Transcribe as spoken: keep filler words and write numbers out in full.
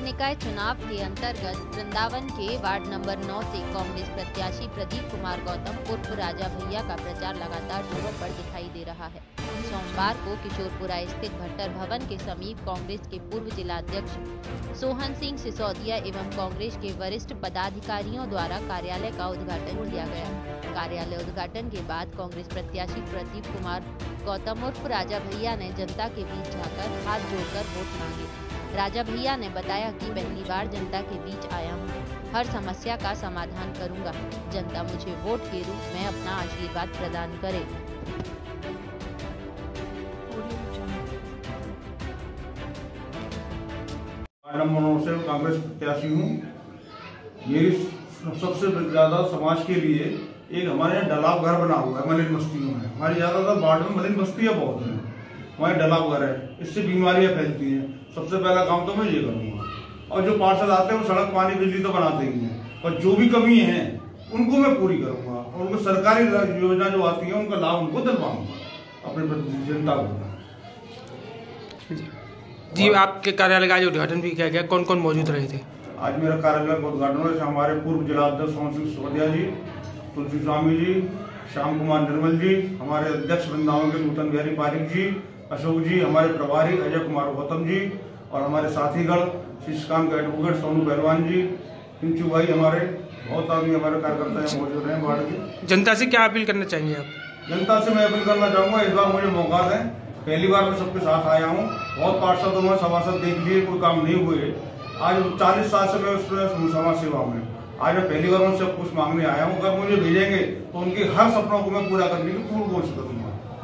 निकाय चुनाव के अंतर्गत वृंदावन के वार्ड नंबर नौ से कांग्रेस प्रत्याशी प्रदीप कुमार गौतम उर्फ राजा भैया का प्रचार लगातार जोरों पर दिखाई दे रहा है। सोमवार को किशोरपुरा स्थित भट्टर भवन के समीप कांग्रेस के पूर्व जिलाध्यक्ष सोहन सिंह सिसोदिया एवं कांग्रेस के वरिष्ठ पदाधिकारियों द्वारा कार्यालय का उद्घाटन किया गया। कार्यालय उद्घाटन के बाद कांग्रेस प्रत्याशी प्रदीप कुमार गौतम उर्फ राजा भैया ने जनता के बीच जाकर हाथ जोड़कर वोट मांगे। राजा भैया ने बताया कि पहली बार जनता के बीच आया हूँ, हर समस्या का समाधान करूंगा। जनता मुझे वोट के रूप में अपना आशीर्वाद प्रदान करे। नंबर से कांग्रेस प्रत्याशी हूँ। मेरी सबसे ज्यादा समाज के लिए एक हमारे यहाँ डलाव घर बना हुआ है मलिन बस्तियों में। हमारी ज्यादातर वार्ड में मलिन बस्तियाँ बहुत हैं, वहाँ डलाव घर है, इससे बीमारियां फैलती हैं। सबसे पहला काम तो मैं ये करूँगा। और जो पार्षद आते हैं वो सड़क पानी बिजली तो बनाते ही हैं, पर जो भी कमी है उनको मैं पूरी करूँगा और उनको सरकारी योजना जो आती है उनका लाभ उनको दिलवाऊंगा अपने जनता को। जी, आपके कार्यालय का उद्घाटन भी किया गया, कौन कौन मौजूद रहे थे? आज मेरा कार्यालय का उद्घाटन हुआ। हमारे पूर्व जिलाध्यक्ष सोहन सिंह सिसोदिया जी, तुलसी स्वामी जी, श्याम कुमार निर्मल जी, हमारे अध्यक्ष वृंदावन के नूतन बिहारी पारिक जी, अशोक जी, हमारे प्रभारी अजय कुमार गौतम जी और हमारे साथीगढ़ शिशकांत एडवोकेट सोनू पहलवान जी, पिंचू भाई, हमारे बहुत आदमी हमारे कार्यकर्ता मौजूद हैं वार्ड के। जनता से क्या अपील करना चाहेंगे आप? जनता से मैं अपील करना चाहूँगा, इस बार मुझे मौका दें। पहली बार मैं सबके साथ आया हूँ। बहुत पार्षदों में सभासद देख लिए, कोई काम नहीं हुए। आज चालीस साल से मैं उसमें समाज सेवा में, आज मैं पहली बार उनसे कुछ मांगने आया हूँ। अगर मुझे भेजेंगे तो उनके हर सपनों को मैं पूरा करने की पूरी कोशिश करूँगा।